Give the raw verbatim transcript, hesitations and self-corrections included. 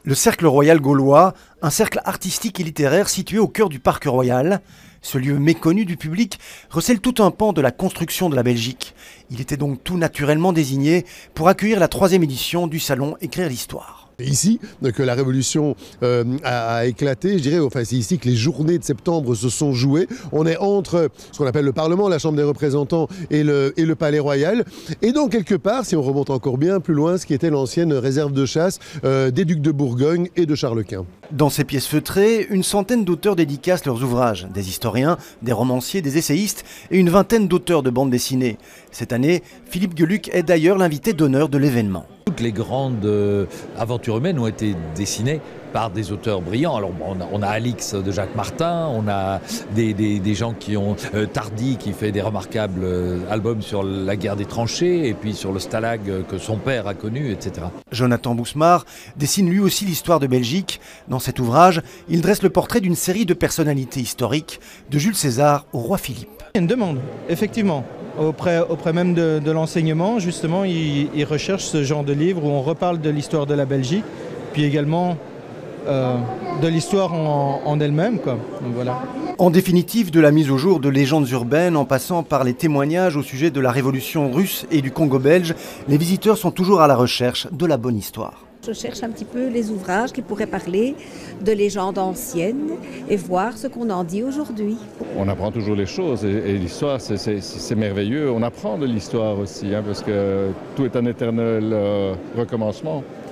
Le Cercle Royal Gaulois, un cercle artistique et littéraire situé au cœur du Parc Royal. Ce lieu méconnu du public recèle tout un pan de la construction de la Belgique. Il était donc tout naturellement désigné pour accueillir la troisième édition du salon Écrire l'Histoire. C'est ici que la révolution euh, a, a éclaté, je dirais, enfin c'est ici que les journées de septembre se sont jouées. On est entre ce qu'on appelle le Parlement, la Chambre des représentants et le, et le Palais Royal. Et donc quelque part, si on remonte encore bien plus loin, ce qui était l'ancienne réserve de chasse euh, des ducs de Bourgogne et de Charles Quint. Dans ces pièces feutrées, une centaine d'auteurs dédicacent leurs ouvrages, des historiens, des romanciers, des essayistes et une vingtaine d'auteurs de bandes dessinées. Cette année, Philippe Geluck est d'ailleurs l'invité d'honneur de l'événement. Toutes les grandes euh, aventures humaines ont été dessinées par des auteurs brillants. Alors on a, on a Alix de Jacques Martin, on a des, des, des gens qui ont euh, Tardy qui fait des remarquables euh, albums sur la guerre des tranchées et puis sur le stalag euh, que son père a connu, et cetera. Jonathan Bousmar dessine lui aussi l'histoire de Belgique. Dans cet ouvrage, il dresse le portrait d'une série de personnalités historiques, de Jules César au roi Philippe. Il y a une demande, effectivement. Auprès, auprès même de, de l'enseignement, justement, ils, ils recherchent ce genre de livre où on reparle de l'histoire de la Belgique, puis également euh, de l'histoire en, en elle-même, quoi. Donc, voilà. En définitive, de la mise au jour de légendes urbaines en passant par les témoignages au sujet de la révolution russe et du Congo belge, les visiteurs sont toujours à la recherche de la bonne histoire. Je cherche un petit peu les ouvrages qui pourraient parler de légendes anciennes et voir ce qu'on en dit aujourd'hui. On apprend toujours les choses et, et l'histoire, c'est merveilleux. On apprend de l'histoire aussi, hein, parce que tout est un éternel euh, recommencement.